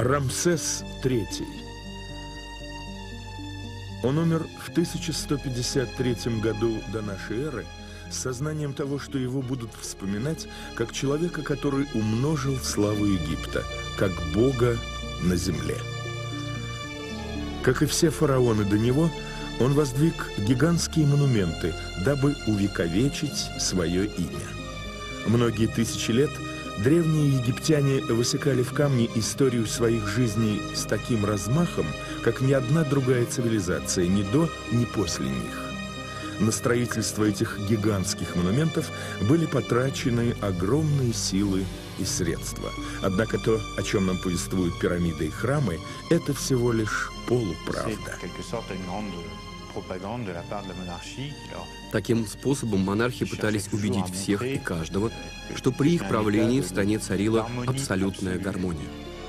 Рамсес III. Он умер в 1153 году до нашей эры с сознанием того, что его будут вспоминать как человека, который умножил славу Египта, как бога на земле. Как и все фараоны до него, он воздвиг гигантские монументы, дабы увековечить свое имя. Многие тысячи лет древние египтяне высекали в камне историю своих жизней с таким размахом, как ни одна другая цивилизация, ни до, ни после них. На строительство этих гигантских монументов были потрачены огромные силы и средства. Однако то, о чем нам повествуют пирамиды и храмы, это всего лишь полуправда. Таким способом монархи пытались убедить всех и каждого, что при их правлении в стране царила абсолютная гармония.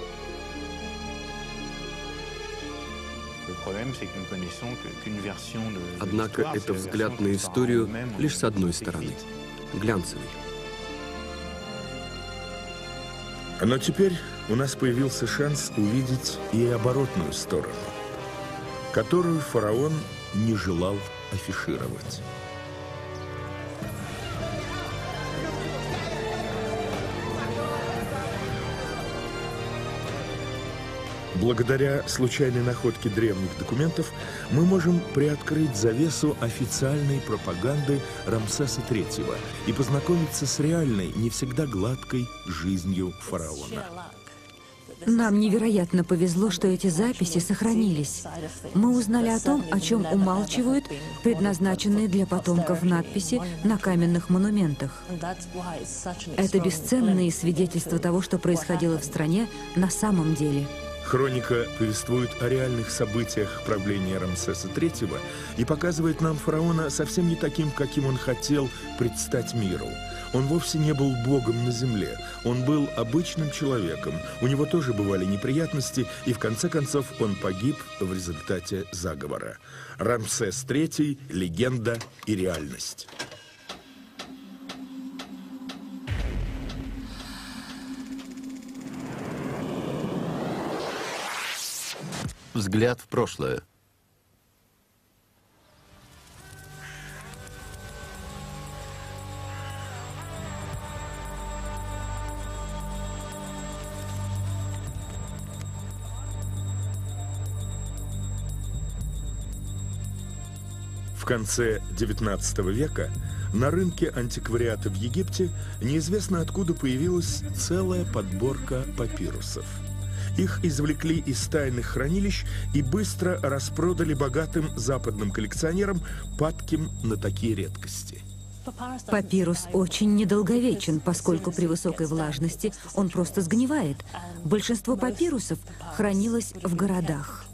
Однако это взгляд на историю лишь с одной стороны – глянцевый. Но теперь у нас появился шанс увидеть и оборотную сторону, которую фараон не желал афишировать. Благодаря случайной находке древних документов мы можем приоткрыть завесу официальной пропаганды Рамсеса III и познакомиться с реальной, не всегда гладкой жизнью фараона. Нам невероятно повезло, что эти записи сохранились. Мы узнали о том, о чем умалчивают предназначенные для потомков надписи на каменных монументах. Это бесценные свидетельства того, что происходило в стране на самом деле. Хроника повествует о реальных событиях правления Рамсеса III и показывает нам фараона совсем не таким, каким он хотел предстать миру. Он вовсе не был богом на земле, он был обычным человеком, у него тоже бывали неприятности, и в конце концов он погиб в результате заговора. Рамсес III – легенда и реальность. Взгляд в прошлое. В конце XIX века на рынке антиквариата в Египте неизвестно откуда появилась целая подборка папирусов. Их извлекли из тайных хранилищ и быстро распродали богатым западным коллекционерам, падким на такие редкости. Папирус очень недолговечен, поскольку при высокой влажности он просто сгнивает. Большинство папирусов хранилось в городах.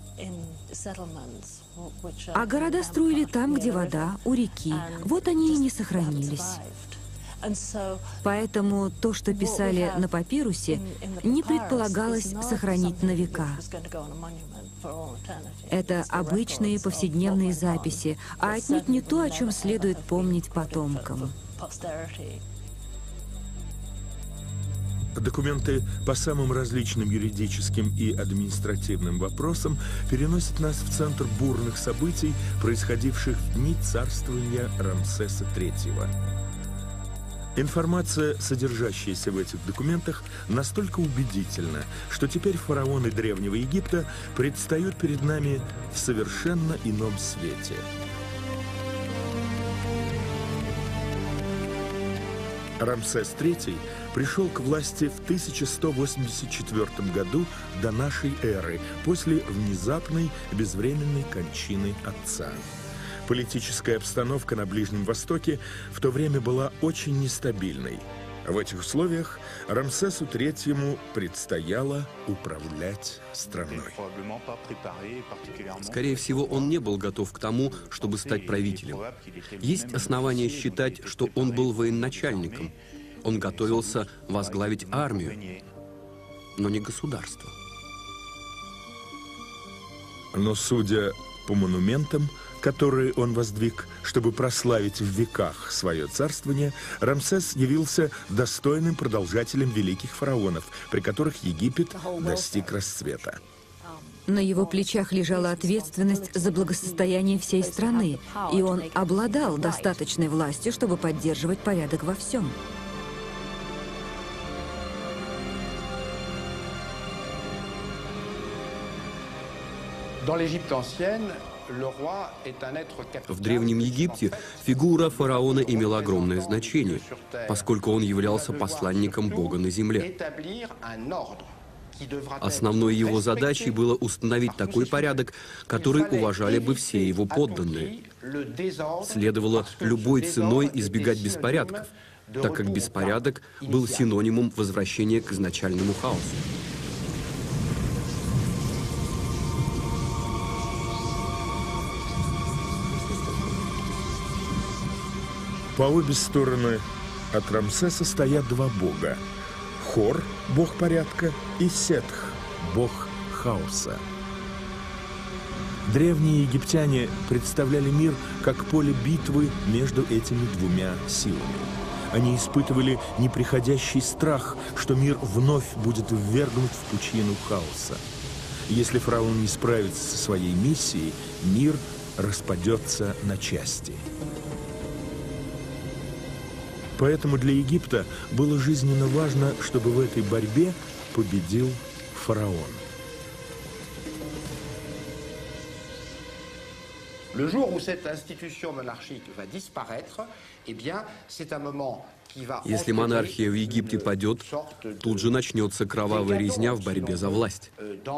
А города строили там, где вода, у реки. Вот они и не сохранились. Поэтому то, что писали на папирусе, не предполагалось сохранить на века. Это обычные повседневные записи, а отнюдь не то, о чем следует помнить потомкам. Документы по самым различным юридическим и административным вопросам переносят нас в центр бурных событий, происходивших в дни царствования Рамсеса III. Информация, содержащаяся в этих документах, настолько убедительна, что теперь фараоны Древнего Египта предстают перед нами в совершенно ином свете. Рамсес III пришел к власти в 1184 году до нашей эры, после внезапной безвременной кончины отца. Политическая обстановка на Ближнем Востоке в то время была очень нестабильной. В этих условиях Рамсесу III предстояло управлять страной. Скорее всего, он не был готов к тому, чтобы стать правителем. Есть основания считать, что он был военачальником. Он готовился возглавить армию, но не государство. Но, судя по монументам, которые он воздвиг, чтобы прославить в веках свое царствование, Рамсес явился достойным продолжателем великих фараонов, при которых Египет достиг расцвета. На его плечах лежала ответственность за благосостояние всей страны, и он обладал достаточной властью, чтобы поддерживать порядок во всем. В Древнем Египте фигура фараона имела огромное значение, поскольку он являлся посланником Бога на земле. Основной его задачей было установить такой порядок, который уважали бы все его подданные. Следовало любой ценой избегать беспорядков, так как беспорядок был синонимом возвращения к изначальному хаосу. По обе стороны от Рамсеса стоят два бога. Хор, бог порядка, и Сетх, бог хаоса. Древние египтяне представляли мир как поле битвы между этими двумя силами. Они испытывали неприходящий страх, что мир вновь будет ввергнут в пучину хаоса. Если фараон не справится со своей миссией, мир распадется на части. Поэтому для Египта было жизненно важно, чтобы в этой борьбе победил фараон. Если монархия в Египте падет, тут же начнется кровавая резня в борьбе за власть.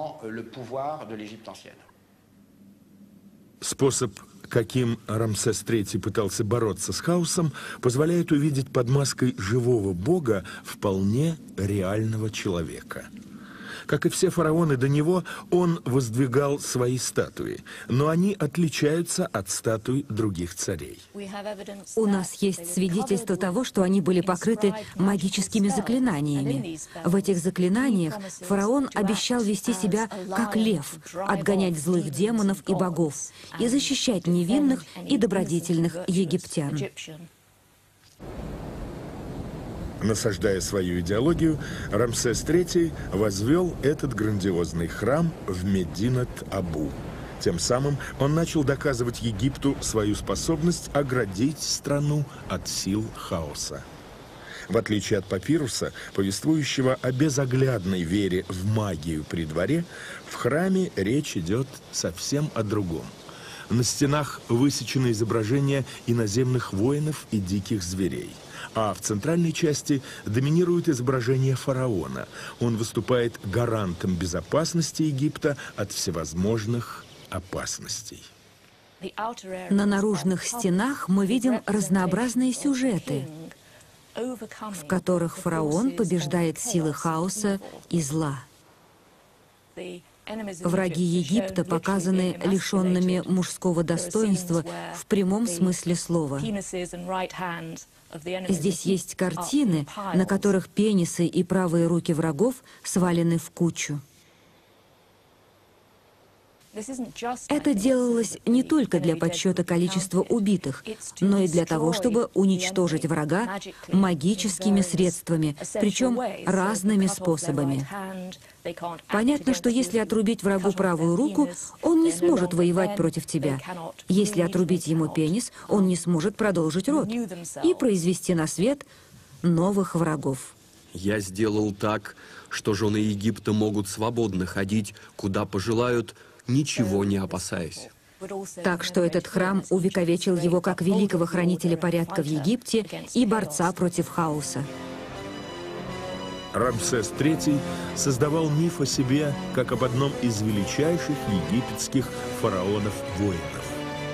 Способ, каким Рамсес III пытался бороться с хаосом, позволяет увидеть под маской живого бога вполне реального человека. Как и все фараоны до него, он воздвигал свои статуи, но они отличаются от статуй других царей. У нас есть свидетельство того, что они были покрыты магическими заклинаниями. В этих заклинаниях фараон обещал вести себя как лев, отгонять злых демонов и богов и защищать невинных и добродетельных египтян. Насаждая свою идеологию, Рамсес III возвел этот грандиозный храм в Мединат-Абу. Тем самым он начал доказывать Египту свою способность оградить страну от сил хаоса. В отличие от папируса, повествующего о безоглядной вере в магию при дворе, в храме речь идет совсем о другом. На стенах высечены изображения иноземных воинов и диких зверей. А в центральной части доминирует изображение фараона. Он выступает гарантом безопасности Египта от всевозможных опасностей. На наружных стенах мы видим разнообразные сюжеты, в которых фараон побеждает силы хаоса и зла. Враги Египта показаны лишенными мужского достоинства в прямом смысле слова. Здесь есть картины, на которых пенисы и правые руки врагов свалены в кучу. Это делалось не только для подсчета количества убитых, но и для того, чтобы уничтожить врага магическими средствами, причем разными способами. Понятно, что если отрубить врагу правую руку, он не сможет воевать против тебя. Если отрубить ему пенис, он не сможет продолжить род и произвести на свет новых врагов. Я сделал так, что жены Египта могут свободно ходить, куда пожелают, ничего не опасаясь. Так что этот храм увековечил его как великого хранителя порядка в Египте и борца против хаоса. Рамсес III создавал миф о себе как об одном из величайших египетских фараонов-воинов.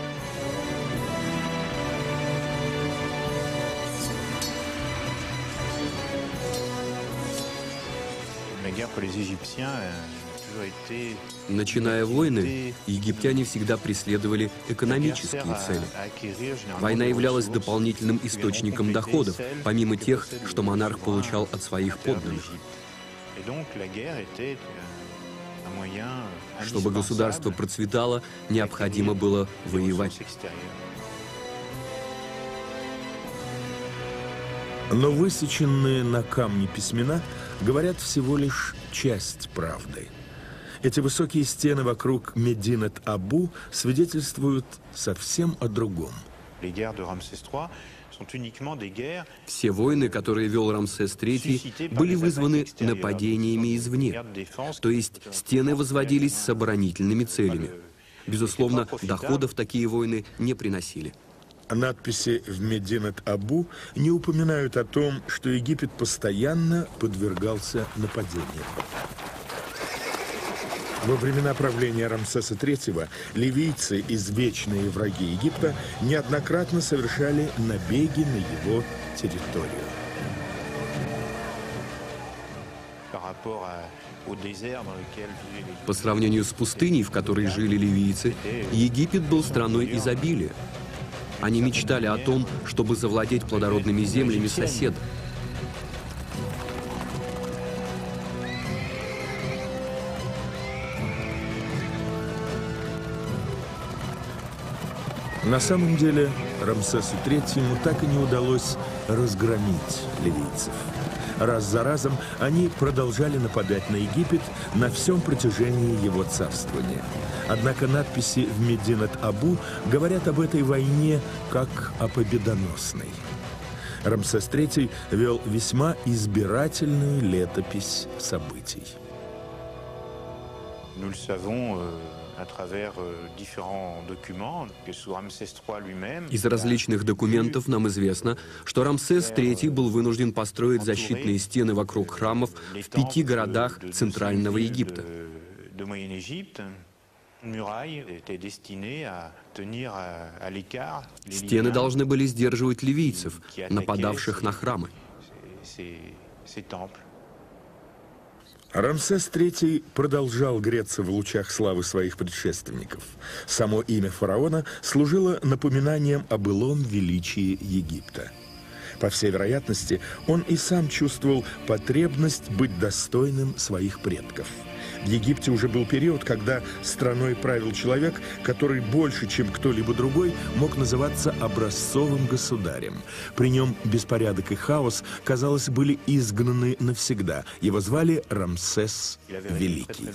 Начиная войны, египтяне всегда преследовали экономические цели. Война являлась дополнительным источником доходов, помимо тех, что монарх получал от своих подданных. Чтобы государство процветало, необходимо было воевать. Но высеченные на камне письмена говорят всего лишь часть правды. Эти высокие стены вокруг Мединет-Абу свидетельствуют совсем о другом. Все войны, которые вел Рамсес III, были вызваны нападениями извне. То есть стены возводились с оборонительными целями. Безусловно, доходов такие войны не приносили. Надписи в Мединет-Абу не упоминают о том, что Египет постоянно подвергался нападениям. Во времена правления Рамсеса III ливийцы, извечные враги Египта, неоднократно совершали набеги на его территорию. По сравнению с пустыней, в которой жили ливийцы, Египет был страной изобилия. Они мечтали о том, чтобы завладеть плодородными землями соседа. На самом деле, Рамсесу III так и не удалось разгромить ливийцев. Раз за разом они продолжали нападать на Египет на всем протяжении его царствования. Однако надписи в Мединет-Абу говорят об этой войне как о победоносной. Рамсес III вел весьма избирательную летопись событий. Из различных документов нам известно, что Рамсес III был вынужден построить защитные стены вокруг храмов в 5 городах Центрального Египта. Стены должны были сдерживать ливийцев, нападавших на храмы. Рамсес III продолжал греться в лучах славы своих предшественников. Само имя фараона служило напоминанием о былом величии Египта. По всей вероятности, он и сам чувствовал потребность быть достойным своих предков. В Египте уже был период, когда страной правил человек, который больше, чем кто-либо другой, мог называться образцовым государем. При нем беспорядок и хаос, казалось, были изгнаны навсегда. Его звали Рамсес Великий.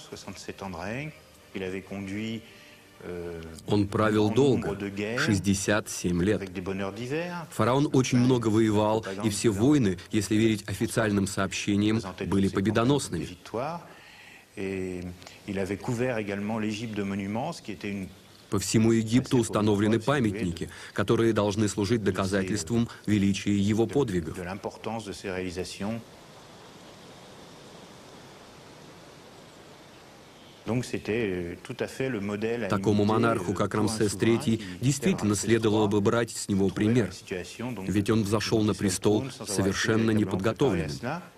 Он правил долго, 67 лет. Фараон очень много воевал, и все войны, если верить официальным сообщениям, были победоносными. По всему Египту установлены памятники, которые должны служить доказательством величия его подвигов. Такому монарху, как Рамсес III, действительно следовало бы брать с него пример, ведь он взошел на престол совершенно неподготовленным.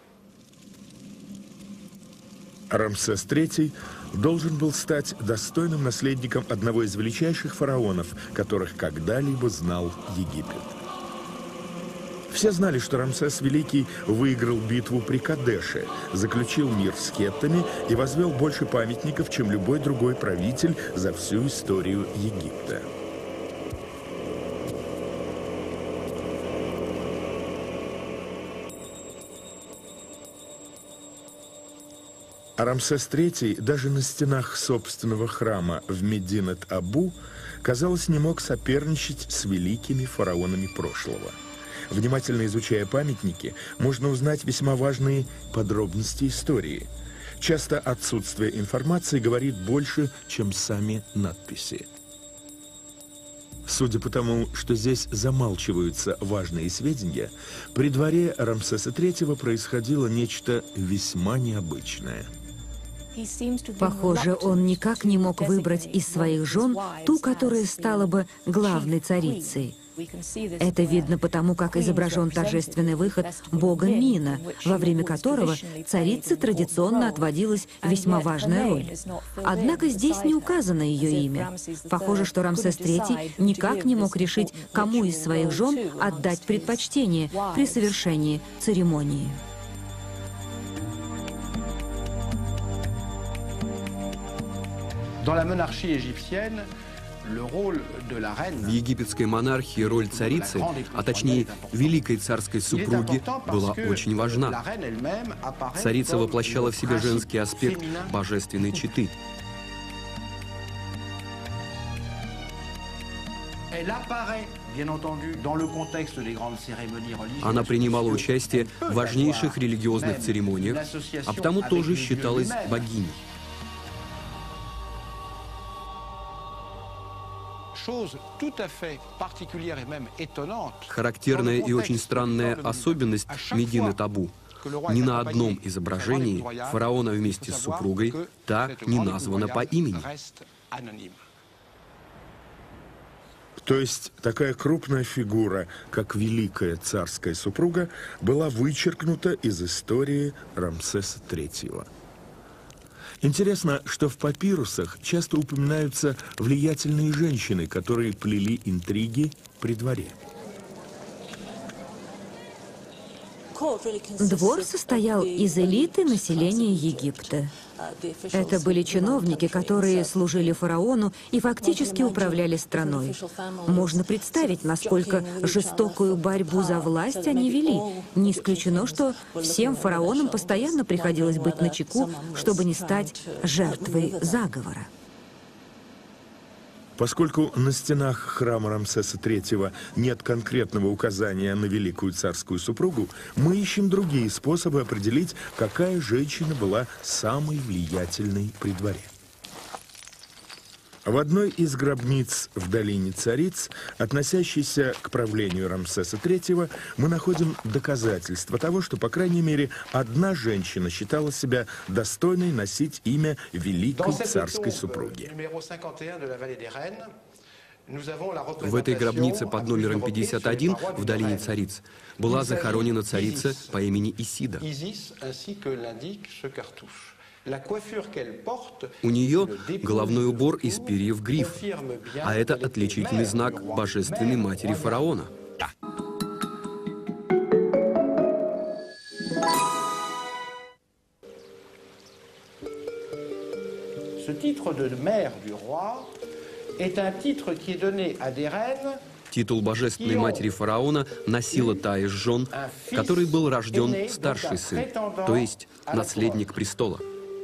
Рамсес III должен был стать достойным наследником одного из величайших фараонов, которых когда-либо знал Египет. Все знали, что Рамсес Великий выиграл битву при Кадеше, заключил мир с хеттами и возвел больше памятников, чем любой другой правитель за всю историю Египта. А Рамсес III даже на стенах собственного храма в Мединет-Абу, казалось, не мог соперничать с великими фараонами прошлого. Внимательно изучая памятники, можно узнать весьма важные подробности истории. Часто отсутствие информации говорит больше, чем сами надписи. Судя по тому, что здесь замалчиваются важные сведения, при дворе Рамсеса III происходило нечто весьма необычное. Похоже, он никак не мог выбрать из своих жен ту, которая стала бы главной царицей. Это видно потому, как изображен торжественный выход бога Мина, во время которого царице традиционно отводилась весьма важная роль. Однако здесь не указано ее имя. Похоже, что Рамсес III никак не мог решить, кому из своих жен отдать предпочтение при совершении церемонии. В египетской монархии роль царицы, а точнее великой царской супруги, была очень важна. Царица воплощала в себе женский аспект божественной четы. Она принимала участие в важнейших религиозных церемониях, а потому тоже считалась богиней. Характерная и очень странная особенность Медины Табу. Ни на одном изображении фараона вместе с супругой так не названа по имени. То есть такая крупная фигура, как великая царская супруга, была вычеркнута из истории Рамсеса III. Интересно, что в папирусах часто упоминаются влиятельные женщины, которые плели интриги при дворе. Двор состоял из элиты населения Египта. Это были чиновники, которые служили фараону и фактически управляли страной. Можно представить, насколько жестокую борьбу за власть они вели. Не исключено, что всем фараонам постоянно приходилось быть начеку, чтобы не стать жертвой заговора. Поскольку на стенах храма Рамсеса III нет конкретного указания на великую царскую супругу, мы ищем другие способы определить, какая женщина была самой влиятельной при дворе. В одной из гробниц в долине цариц, относящейся к правлению Рамсеса III, мы находим доказательства того, что, по крайней мере, одна женщина считала себя достойной носить имя великой царской супруги. В этой гробнице под номером 51 в долине цариц была захоронена царица по имени Исида. У нее головной убор из перьев гриф, а это отличительный знак божественной матери фараона. Титул божественной матери фараона носила та из жен, которой был рожден старший сын, то есть наследник престола.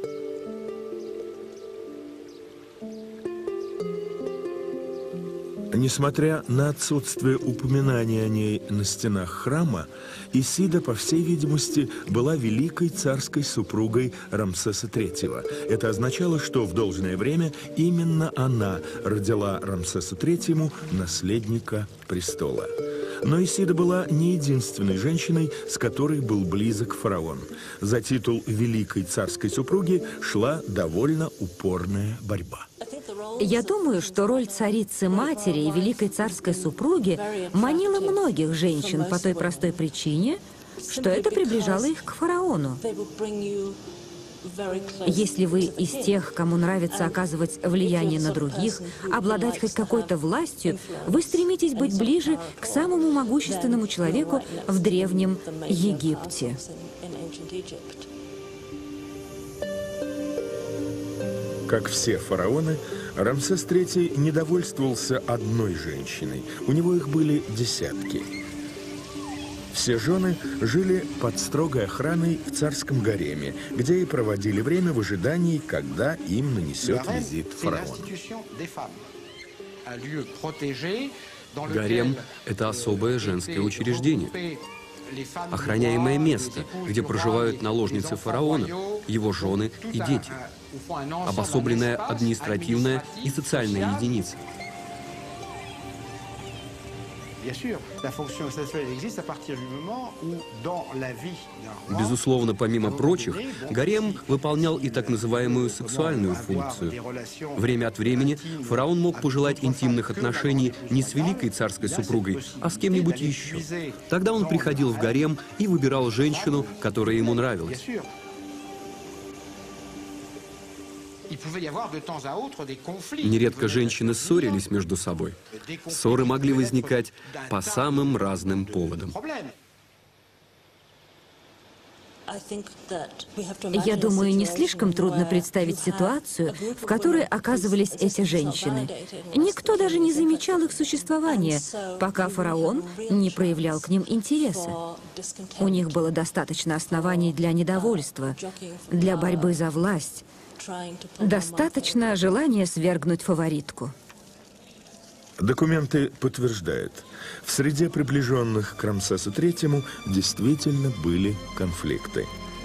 Несмотря на отсутствие упоминания о ней на стенах храма, Исида, по всей видимости, была великой царской супругой Рамсеса III. Это означало, что в должное время именно она родила Рамсесу III наследника престола. Но Исида была не единственной женщиной, с которой был близок фараон. За титул великой царской супруги шла довольно упорная борьба. Я думаю, что роль царицы-матери и великой царской супруги манила многих женщин по той простой причине, что это приближало их к фараону. Если вы из тех, кому нравится оказывать влияние на других, обладать хоть какой-то властью, вы стремитесь быть ближе к самому могущественному человеку в Древнем Египте. Как все фараоны, Рамсес III не довольствовался одной женщиной. У него их были десятки. Все жены жили под строгой охраной в царском гареме, где и проводили время в ожидании, когда им нанесет визит фараон. Гарем – это особое женское учреждение, охраняемое место, где проживают наложницы фараона, его жены и дети, обособленная административная и социальная единица. Безусловно, помимо прочих, гарем выполнял и так называемую сексуальную функцию. Время от времени фараон мог пожелать интимных отношений не с великой царской супругой, а с кем-нибудь еще. Тогда он приходил в гарем и выбирал женщину, которая ему нравилась. Нередко женщины ссорились между собой. Ссоры могли возникать по самым разным поводам. Я думаю, не слишком трудно представить ситуацию, в которой оказывались эти женщины. Никто даже не замечал их существования, пока фараон не проявлял к ним интереса. У них было достаточно оснований для недовольства, для борьбы за власть, достаточно желания свергнуть фаворитку. Документы подтверждают, в среде приближенных к Рамсесу III действительно были конфликты.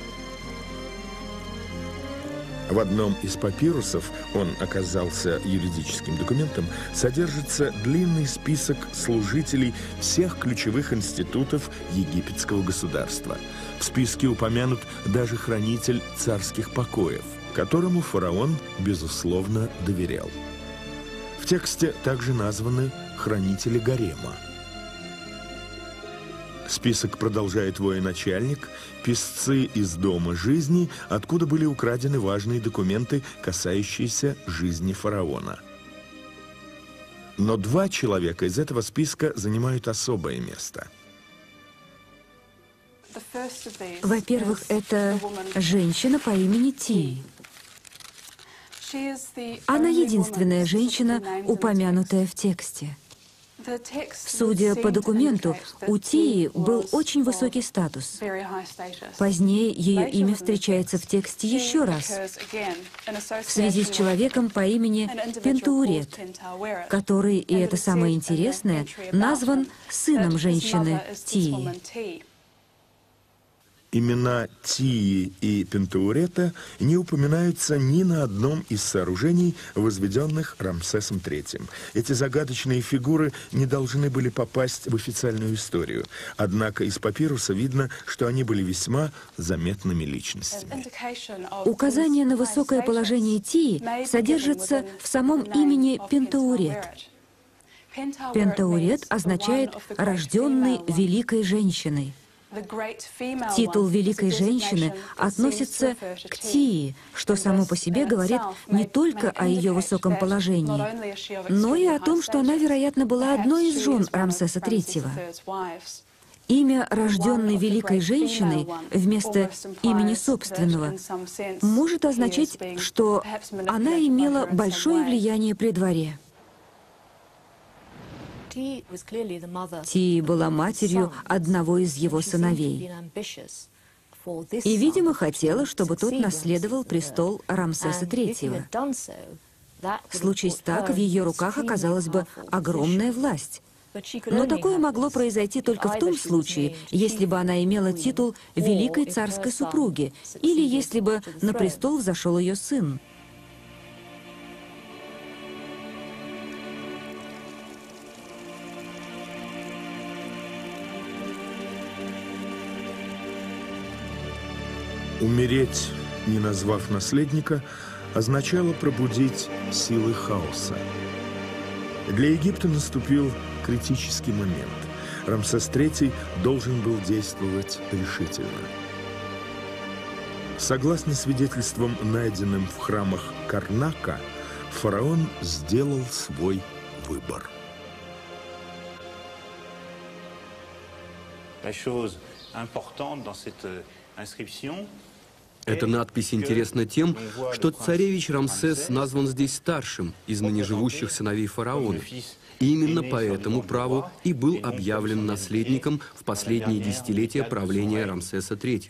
В одном из папирусов, он оказался юридическим документом, содержится длинный список служителей всех ключевых институтов египетского государства. В списке упомянут даже хранитель царских покоев, которому фараон, безусловно, доверял. В тексте также названы хранители гарема. Список продолжает военачальник, писцы из Дома жизни, откуда были украдены важные документы, касающиеся жизни фараона. Но два человека из этого списка занимают особое место. Во-первых, это женщина по имени Тии. Она единственная женщина, упомянутая в тексте. Судя по документу, у Тии был очень высокий статус. Позднее ее имя встречается в тексте еще раз, в связи с человеком по имени Пентуурет, который, и это самое интересное, назван сыном женщины Тии. Имена Тии и Пентуурета не упоминаются ни на одном из сооружений, возведенных Рамсесом III. Эти загадочные фигуры не должны были попасть в официальную историю. Однако из папируса видно, что они были весьма заметными личностями. Указание на высокое положение Тии содержится в самом имени Пентуурет. Пентуурет означает «рожденный великой женщиной». Титул великой женщины относится к Тии, что само по себе говорит не только о ее высоком положении, но и о том, что она, вероятно, была одной из жен Рамсеса III. Имя рожденной великой женщиной вместо имени собственного может означать, что она имела большое влияние при дворе. Тии была матерью одного из его сыновей и, видимо, хотела, чтобы тот наследовал престол Рамсеса III. Случись так, в ее руках оказалась бы огромная власть. Но такое могло произойти только в том случае, если бы она имела титул великой царской супруги или если бы на престол взошел ее сын. Умереть, не назвав наследника, означало пробудить силы хаоса. Для Египта наступил критический момент. Рамсес III должен был действовать решительно. Согласно свидетельствам, найденным в храмах Карнака, фараон сделал свой выбор. Эта надпись интересна тем, что царевич Рамсес назван здесь старшим из ныне живущих сыновей фараона. И именно по этому праву и был объявлен наследником в последние десятилетия правления Рамсеса III.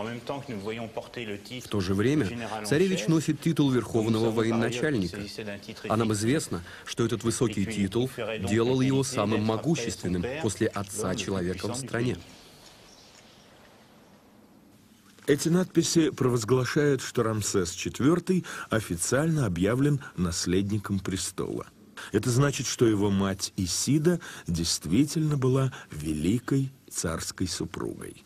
В то же время царевич носит титул верховного военачальника. А нам известно, что этот высокий титул делал его самым могущественным после отца человека в стране. Эти надписи провозглашают, что Рамсес IV официально объявлен наследником престола. Это значит, что его мать Исида действительно была великой царской супругой.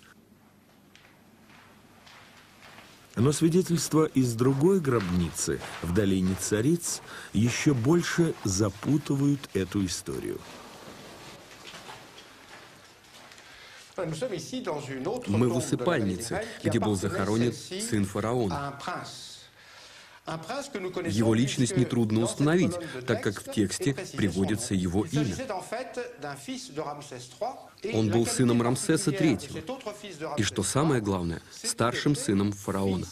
Но свидетельства из другой гробницы в долине цариц еще больше запутывают эту историю. Мы в усыпальнице, где был захоронен сын фараона. Его личность нетрудно установить, так как в тексте приводится его имя. Он был сыном Рамсеса III, и, что самое главное, старшим сыном фараона.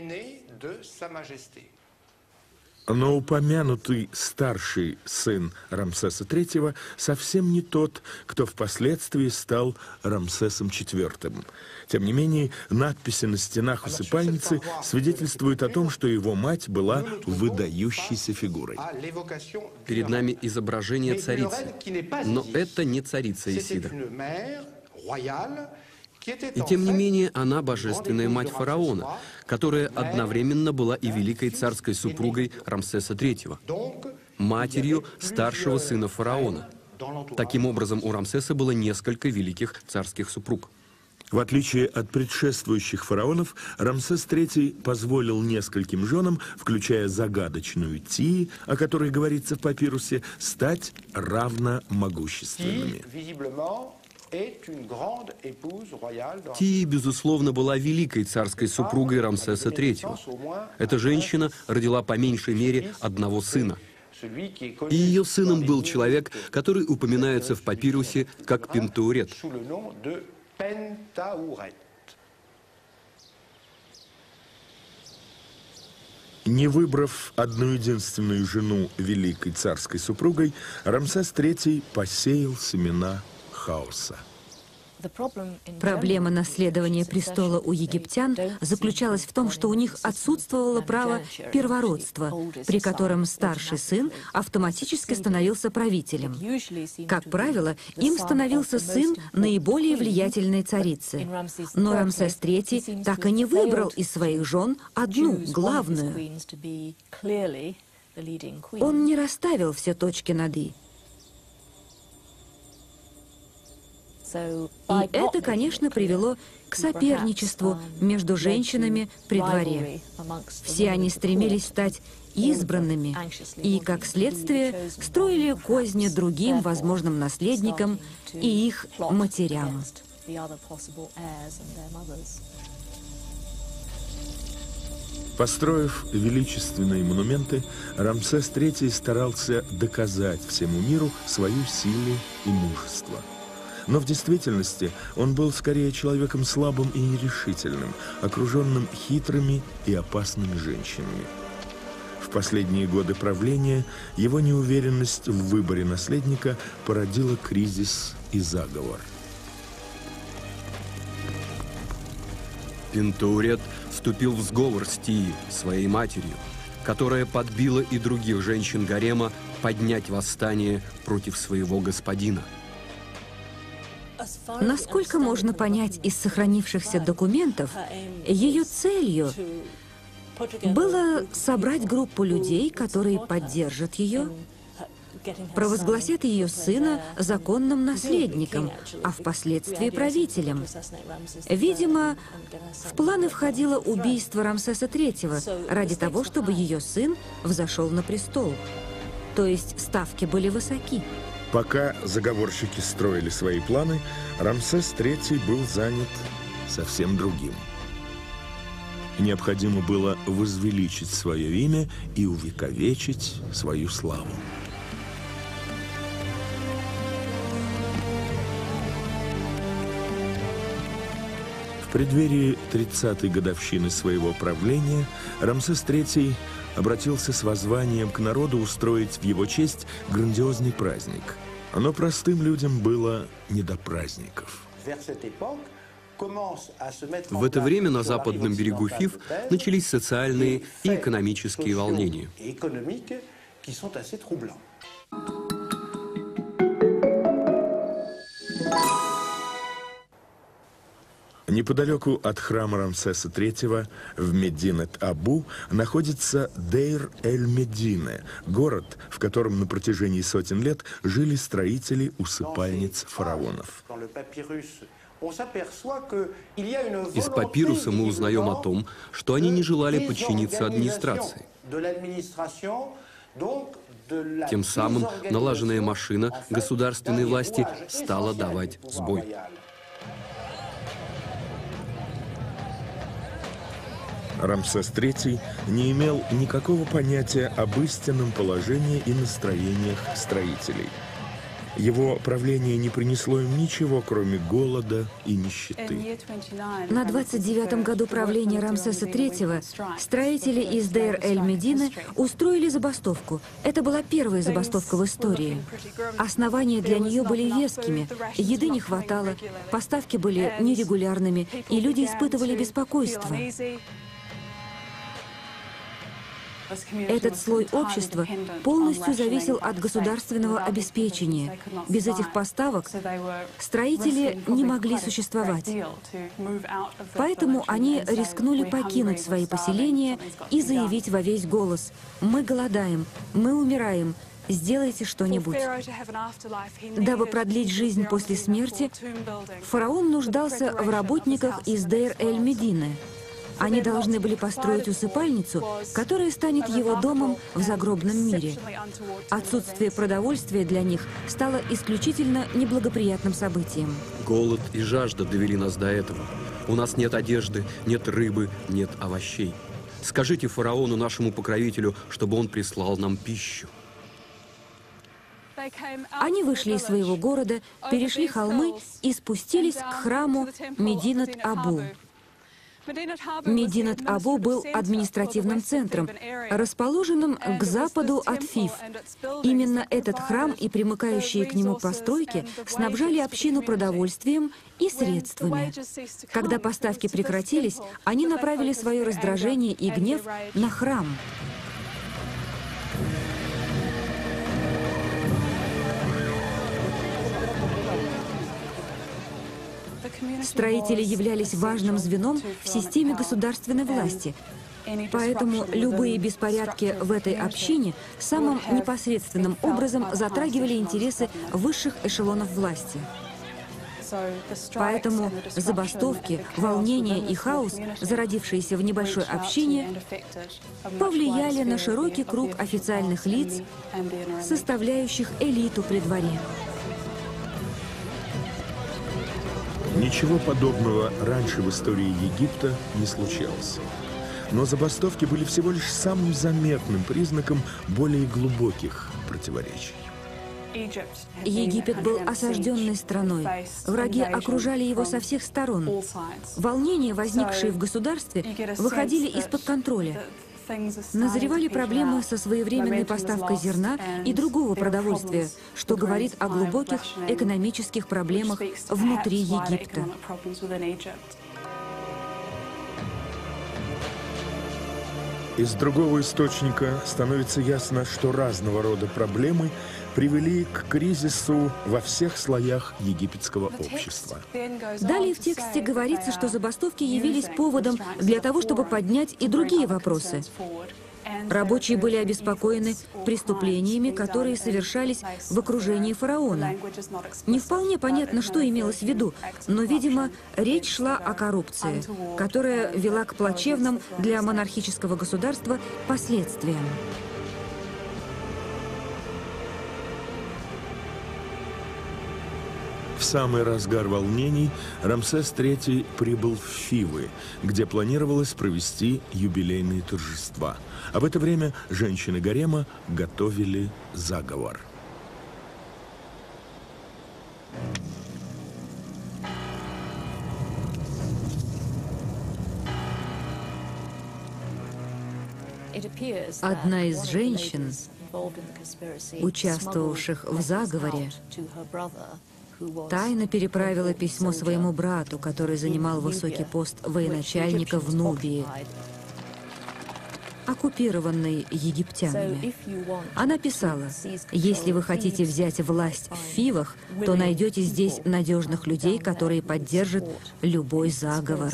Но упомянутый старший сын Рамсеса III совсем не тот, кто впоследствии стал Рамсесом IV. Тем не менее, надписи на стенах усыпальницы свидетельствуют о том, что его мать была выдающейся фигурой. Перед нами изображение царицы, но это не царица Исида. И тем не менее, она божественная мать фараона, которая одновременно была и великой царской супругой Рамсеса III, матерью старшего сына фараона. Таким образом, у Рамсеса было несколько великих царских супруг. В отличие от предшествующих фараонов, Рамсес III позволил нескольким женам, включая загадочную Тии, о которой говорится в папирусе, стать равномогущественными. Тия, безусловно, была великой царской супругой Рамсеса III. Эта женщина родила по меньшей мере одного сына. И ее сыном был человек, который упоминается в папирусе как Пентаурет. Не выбрав одну единственную жену великой царской супругой, Рамсес III посеял семена хаоса. Проблема наследования престола у египтян заключалась в том, что у них отсутствовало право первородства, при котором старший сын автоматически становился правителем. Как правило, им становился сын наиболее влиятельной царицы. Но Рамсес III так и не выбрал из своих жен одну, главную. Он не расставил все точки над «и». И это, конечно, привело к соперничеству между женщинами при дворе. Все они стремились стать избранными и, как следствие, строили козни другим возможным наследникам и их матерям. Построив величественные монументы, Рамсес III старался доказать всему миру свою силу и мужество. Но в действительности он был скорее человеком слабым и нерешительным, окруженным хитрыми и опасными женщинами. В последние годы правления его неуверенность в выборе наследника породила кризис и заговор. Пентаурет вступил в сговор с Тией, своей матерью, которая подбила и других женщин гарема поднять восстание против своего господина. Насколько можно понять из сохранившихся документов, ее целью было собрать группу людей, которые поддержат ее, провозгласят ее сына законным наследником, а впоследствии правителем. Видимо, в планы входило убийство Рамсеса III ради того, чтобы ее сын взошел на престол. То есть ставки были высоки. Пока заговорщики строили свои планы, Рамсес III был занят совсем другим. Необходимо было возвеличить свое имя и увековечить свою славу. В преддверии 30-й годовщины своего правления Рамсес III обратился с воззванием к народу устроить в его честь грандиозный праздник. Но простым людям было не до праздников. В это время на западном берегу Фив начались социальные и экономические волнения. Неподалеку от храма Рамсеса III в Мединет-Абу находится Дейр-эль-Медине, город, в котором на протяжении сотен лет жили строители усыпальниц фараонов. Из папируса мы узнаем о том, что они не желали подчиниться администрации. Тем самым налаженная машина государственной власти стала давать сбой. Рамсес III не имел никакого понятия об истинном положении и настроениях строителей. Его правление не принесло им ничего, кроме голода и нищеты. На 29-м году правления Рамсеса III строители из Дейр-эль-Медины устроили забастовку. Это была первая забастовка в истории. Основания для нее были вескими, еды не хватало, поставки были нерегулярными, и люди испытывали беспокойство. Этот слой общества полностью зависел от государственного обеспечения. Без этих поставок строители не могли существовать. Поэтому они рискнули покинуть свои поселения и заявить во весь голос: «Мы голодаем, мы умираем, сделайте что-нибудь». Дабы продлить жизнь после смерти, фараон нуждался в работниках из Дейр-эль-Медины. Они должны были построить усыпальницу, которая станет его домом в загробном мире. Отсутствие продовольствия для них стало исключительно неблагоприятным событием. Голод и жажда довели нас до этого. У нас нет одежды, нет рыбы, нет овощей. Скажите фараону, нашему покровителю, чтобы он прислал нам пищу. Они вышли из своего города, перешли холмы и спустились к храму Мединат-Абу. Мединат-Абу был административным центром, расположенным к западу от Фив. Именно этот храм и примыкающие к нему постройки снабжали общину продовольствием и средствами. Когда поставки прекратились, они направили свое раздражение и гнев на храм. Строители являлись важным звеном в системе государственной власти, поэтому любые беспорядки в этой общине самым непосредственным образом затрагивали интересы высших эшелонов власти. Поэтому забастовки, волнения и хаос, зародившиеся в небольшой общине, повлияли на широкий круг официальных лиц, составляющих элиту при дворе. Ничего подобного раньше в истории Египта не случалось. Но забастовки были всего лишь самым заметным признаком более глубоких противоречий. Египет был осажденной страной. Враги окружали его со всех сторон. Волнения, возникшие в государстве, выходили из-под контроля. Назревали проблемы со своевременной поставкой зерна и другого продовольствия, что говорит о глубоких экономических проблемах внутри Египта. Из другого источника становится ясно, что разного рода проблемы привели к кризису во всех слоях египетского общества. Далее в тексте говорится, что забастовки явились поводом для того, чтобы поднять и другие вопросы. Рабочие были обеспокоены преступлениями, которые совершались в окружении фараона. Не вполне понятно, что имелось в виду, но, видимо, речь шла о коррупции, которая вела к плачевным для монархического государства последствиям. В самый разгар волнений Рамсес III прибыл в Фивы, где планировалось провести юбилейные торжества. А в это время женщины гарема готовили заговор. Одна из женщин, участвовавших в заговоре, тайно переправила письмо своему брату, который занимал высокий пост военачальника в Нубии, оккупированной египтянами. Она писала: «Если вы хотите взять власть в Фивах, то найдете здесь надежных людей, которые поддержат любой заговор».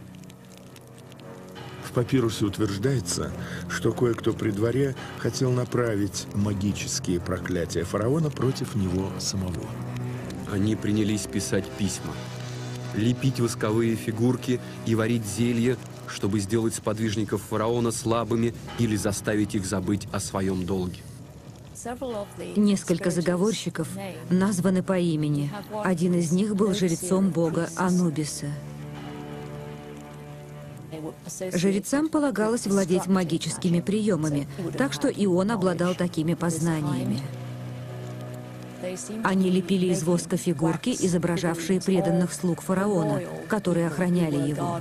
В папирусе утверждается, что кое-кто при дворе хотел направить магические проклятия фараона против него самого. Они принялись писать письма, лепить восковые фигурки и варить зелья, чтобы сделать сподвижников фараона слабыми или заставить их забыть о своем долге. Несколько заговорщиков названы по имени. Один из них был жрецом бога Анубиса. Жрецам полагалось владеть магическими приемами, так что и он обладал такими познаниями. Они лепили из воска фигурки, изображавшие преданных слуг фараона, которые охраняли его.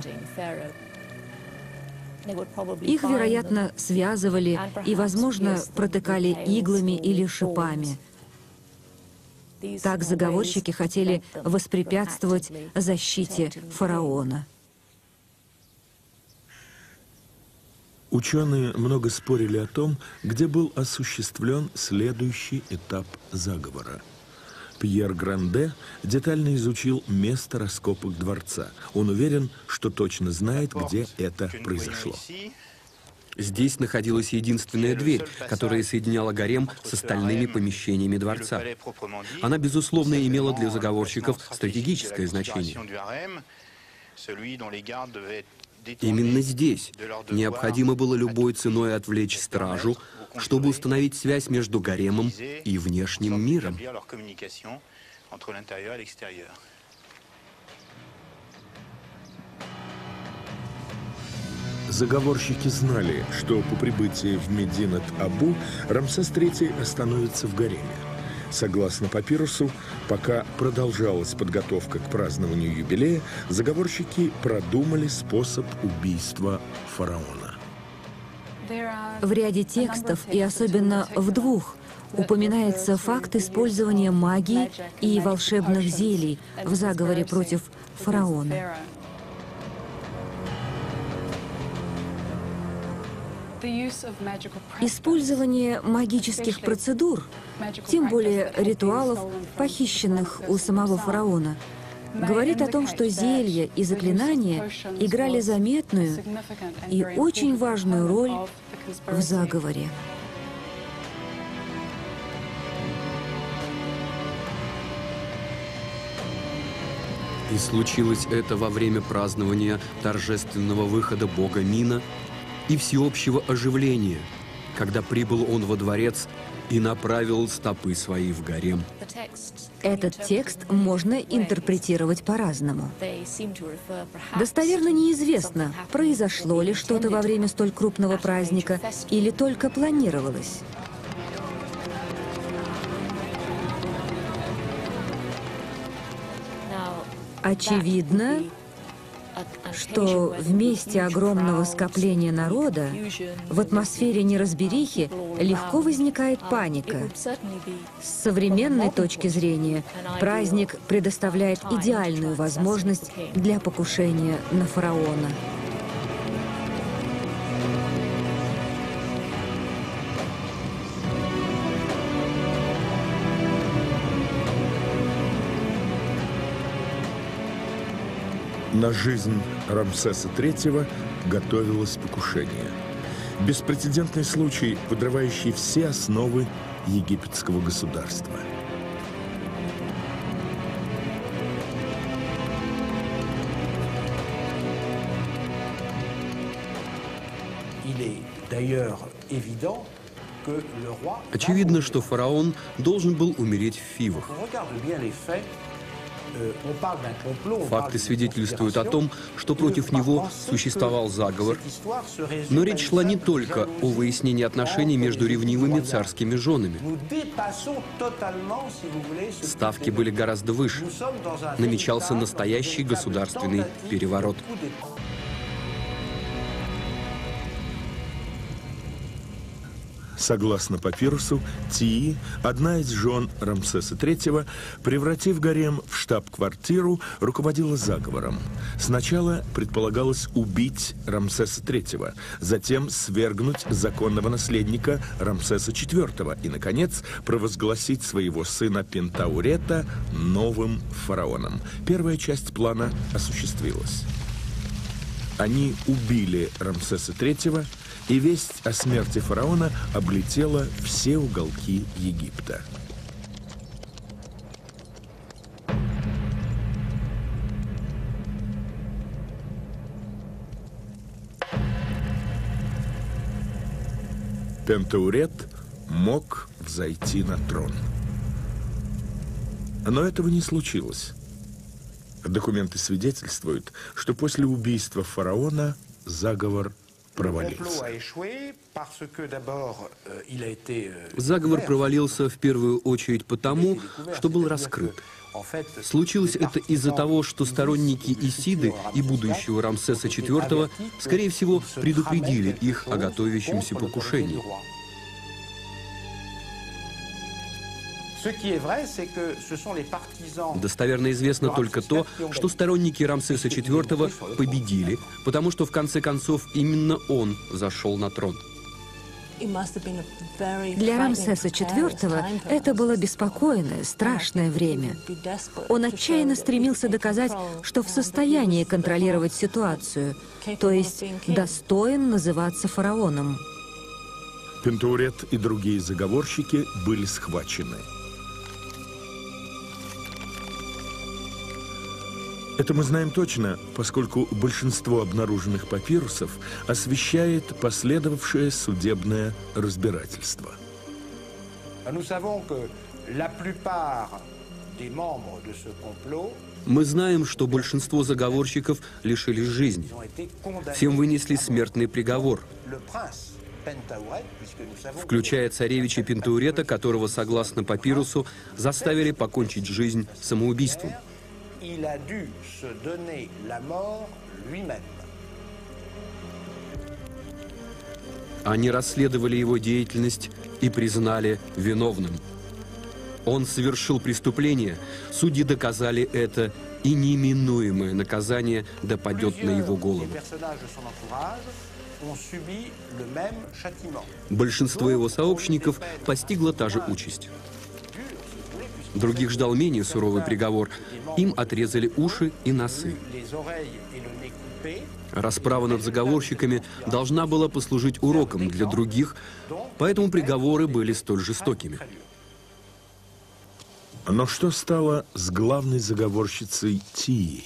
Их, вероятно, связывали и, возможно, протыкали иглами или шипами. Так заговорщики хотели воспрепятствовать защите фараона. Ученые много спорили о том, где был осуществлен следующий этап заговора. Пьер Гранде детально изучил место раскопок дворца. Он уверен, что точно знает, где это произошло. Здесь находилась единственная дверь, которая соединяла гарем с остальными помещениями дворца. Она, безусловно, имела для заговорщиков стратегическое значение. Именно здесь необходимо было любой ценой отвлечь стражу, чтобы установить связь между гаремом и внешним миром. Заговорщики знали, что по прибытии в Мединат-Абу Рамсес III остановится в гареме. Согласно папирусу, пока продолжалась подготовка к празднованию юбилея, заговорщики продумали способ убийства фараона. В ряде текстов, и особенно в двух, упоминается факт использования магии и волшебных зелий в заговоре против фараона. Использование магических процедур, тем более ритуалов, похищенных у самого фараона, говорит о том, что зелья и заклинания играли заметную и очень важную роль в заговоре. И случилось это во время празднования торжественного выхода бога Мина и всеобщего оживления, когда прибыл он во дворец и направил стопы свои в гарем. Этот текст можно интерпретировать по-разному. Достоверно неизвестно, произошло ли что-то во время столь крупного праздника или только планировалось. Очевидно, что в месте огромного скопления народа, в атмосфере неразберихи, легко возникает паника. С современной точки зрения, праздник предоставляет идеальную возможность для покушения на фараона. На жизнь Рамсеса III готовилось покушение. Беспрецедентный случай, подрывающий все основы египетского государства. Очевидно, что фараон должен был умереть в Фивах. Факты свидетельствуют о том, что против него существовал заговор, но речь шла не только о выяснении отношений между ревнивыми царскими женами. Ставки были гораздо выше. Намечался настоящий государственный переворот. Согласно папирусу, Тии, одна из жен Рамсеса III, превратив гарем в штаб-квартиру, руководила заговором. Сначала предполагалось убить Рамсеса III, затем свергнуть законного наследника Рамсеса IV и, наконец, провозгласить своего сына Пентаурета новым фараоном. Первая часть плана осуществилась. Они убили Рамсеса III, и весть о смерти фараона облетела все уголки Египта. Пентаурет мог взойти на трон. Но этого не случилось. Документы свидетельствуют, что после убийства фараона заговор провалился. Заговор провалился в первую очередь потому, что был раскрыт. Случилось это из-за того, что сторонники Исиды и будущего Рамсеса IV, скорее всего, предупредили их о готовящемся покушении. Достоверно известно только то, что сторонники Рамсеса IV победили, потому что в конце концов именно он зашел на трон. Для Рамсеса IV это было беспокойное, страшное время. Он отчаянно стремился доказать, что в состоянии контролировать ситуацию, то есть достоин называться фараоном. Пентаурет и другие заговорщики были схвачены. Это мы знаем точно, поскольку большинство обнаруженных папирусов освещает последовавшее судебное разбирательство. Мы знаем, что большинство заговорщиков лишились жизни. Всем вынесли смертный приговор, включая царевича Пентаурета, которого, согласно папирусу, заставили покончить жизнь самоубийством. Они расследовали его деятельность и признали виновным. Он совершил преступление, судьи доказали это, и неминуемое наказание допадет на его голову. Большинство его сообщников постигла та же участь. Других ждал менее суровый приговор. Им отрезали уши и носы. Расправа над заговорщиками должна была послужить уроком для других, поэтому приговоры были столь жестокими. Но что стало с главной заговорщицей Тии?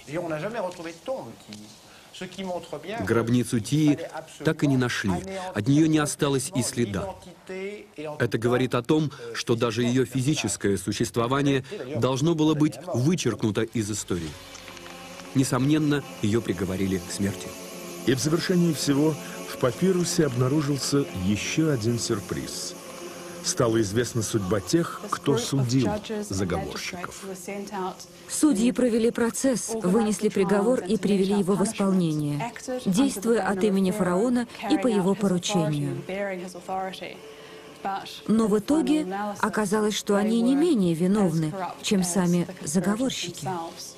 Гробницу Тии так и не нашли. От нее не осталось и следа. Это говорит о том, что даже ее физическое существование должно было быть вычеркнуто из истории. Несомненно, ее приговорили к смерти. И в завершении всего в папирусе обнаружился еще один сюрприз. Стала известна судьба тех, кто судил заговорщиков. Судьи провели процесс, вынесли приговор и привели его в исполнение, действуя от имени фараона и по его поручению. Но в итоге оказалось, что они не менее виновны, чем сами заговорщики.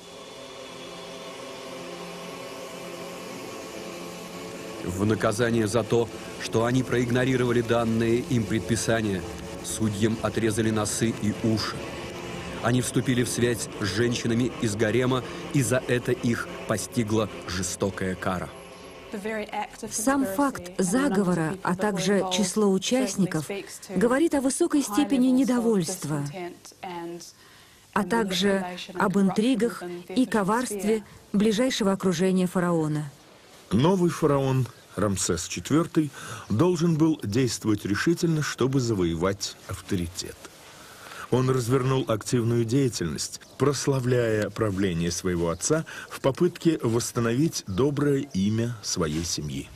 В наказание за то, что они проигнорировали данные им предписания, судьям отрезали носы и уши. Они вступили в связь с женщинами из гарема, и за это их постигла жестокая кара. Сам факт заговора, а также число участников, говорит о высокой степени недовольства, а также об интригах и коварстве ближайшего окружения фараона. Новый фараон Рамсес IV должен был действовать решительно, чтобы завоевать авторитет. Он развернул активную деятельность, прославляя правление своего отца в попытке восстановить доброе имя своей семьи.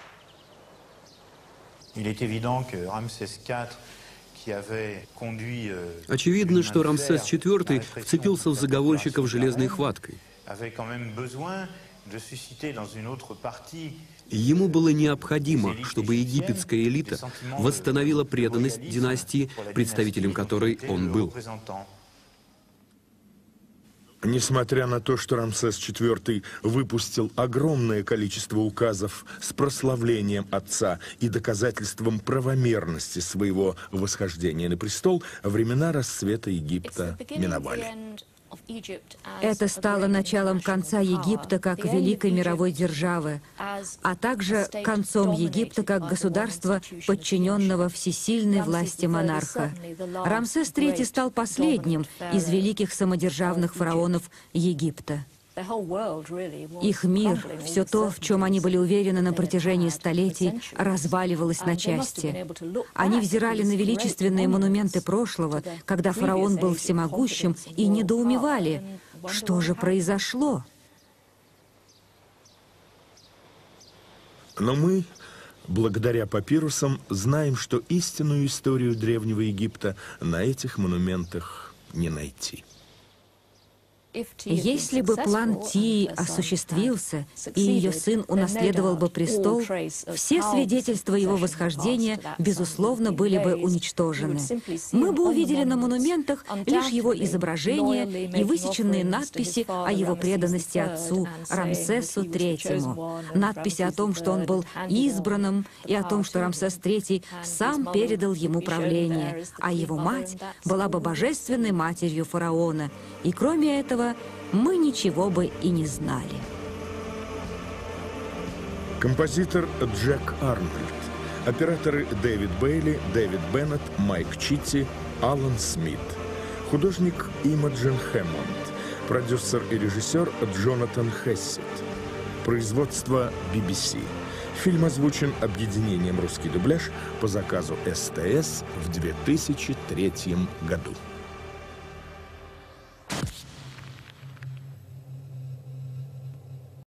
Очевидно, что Рамсес IV вцепился в заговорщиков железной хваткой. Ему было необходимо, чтобы египетская элита восстановила преданность династии, представителем которой он был. Несмотря на то, что Рамсес IV выпустил огромное количество указов с прославлением отца и доказательством правомерности своего восхождения на престол, времена расцвета Египта миновали. Это стало началом конца Египта как великой мировой державы, а также концом Египта как государства, подчиненного всесильной власти монарха. Рамсес III стал последним из великих самодержавных фараонов Египта. Их мир, все то, в чем они были уверены на протяжении столетий, разваливалось на части. Они взирали на величественные монументы прошлого, когда фараон был всемогущим, и недоумевали, что же произошло. Но мы, благодаря папирусам, знаем, что истинную историю Древнего Египта на этих монументах не найти. Если бы план Тии осуществился, и ее сын унаследовал бы престол, все свидетельства его восхождения, безусловно, были бы уничтожены. Мы бы увидели на монументах лишь его изображения и высеченные надписи о его преданности отцу Рамсесу III, надписи о том, что он был избранным, и о том, что Рамсес III сам передал ему правление, а его мать была бы божественной матерью фараона. И кроме этого, мы ничего бы и не знали. Композитор Джек Арнольд, операторы Дэвид Бейли, Дэвид Беннет, Майк Читти, Алан Смит, художник Имаджин Хэммонд, продюсер и режиссер Джонатан Хессет, производство BBC. Фильм озвучен объединением «Русский дубляж» по заказу СТС в 2003 году.